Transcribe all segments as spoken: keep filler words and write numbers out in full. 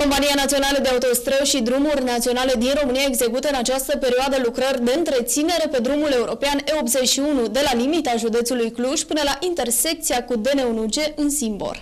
Compania Națională de Autostrăzi și Drumuri Naționale din România execută în această perioadă lucrări de întreținere pe drumul european E optzeci și unu de la limita județului Cluj până la intersecția cu D N unu G în Zimbor.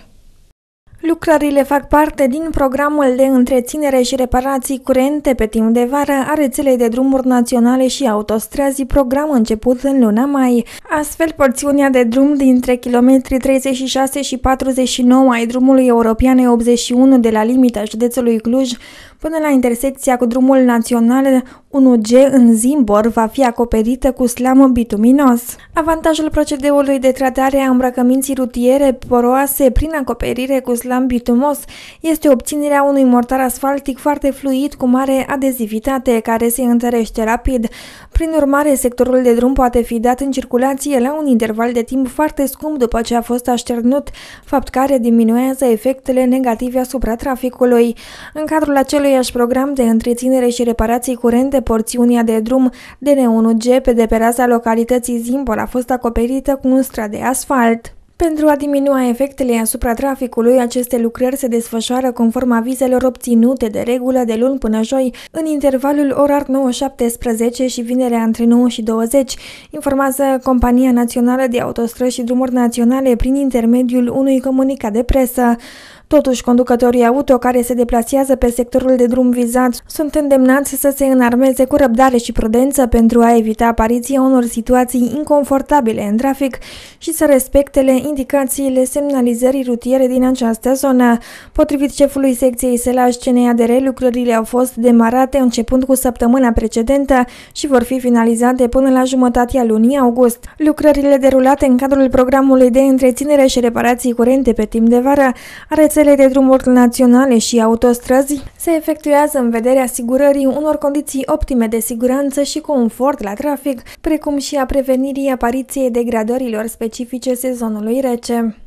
Lucrările fac parte din programul de întreținere și reparații curente pe timp de vară a rețelei de drumuri naționale și autostrăzi, program început în luna mai. Astfel, porțiunea de drum dintre kilometrii treizeci și șase și patruzeci și nouă ai drumului european E optzeci și unu de la limita județului Cluj până la intersecția cu drumul național unu G în Zimbor va fi acoperită cu slam bituminos. Avantajul procedeului de tratare a îmbrăcăminții rutiere poroase prin acoperire cu slam bitumos este obținerea unui mortar asfaltic foarte fluid cu mare adezivitate, care se întărește rapid. Prin urmare, sectorul de drum poate fi dat în circulație la un interval de timp foarte scump după ce a fost așternut, fapt care diminuează efectele negative asupra traficului. În cadrul aceluiași program de întreținere și reparații curente, porțiunea de drum D N unu G pe de pe raza localității Zimbor a fost acoperită cu un strat de asfalt. Pentru a diminua efectele asupra traficului, aceste lucrări se desfășoară conform avizelor obținute de regulă de luni până joi, în intervalul orar nouă șaptesprezece și vinerea între nouă și douăzeci, informează Compania Națională de Autostrăzi și Drumuri Naționale prin intermediul unui comunicat de presă. Totuși, conducătorii auto care se deplasează pe sectorul de drum vizat sunt îndemnați să se înarmeze cu răbdare și prudență pentru a evita apariția unor situații inconfortabile în trafic și să respecte indicațiile semnalizării rutiere din această zonă. Potrivit șefului secției Sălaș C N A D R, lucrările au fost demarate începând cu săptămâna precedentă și vor fi finalizate până la jumătatea lunii august. Lucrările derulate în cadrul programului de întreținere și reparații curente pe timp de vară a rețelei de drumuri naționale și autostrăzi se efectuează în vederea asigurării unor condiții optime de siguranță și confort la trafic, precum și a prevenirii apariției degradărilor specifice sezonului rece.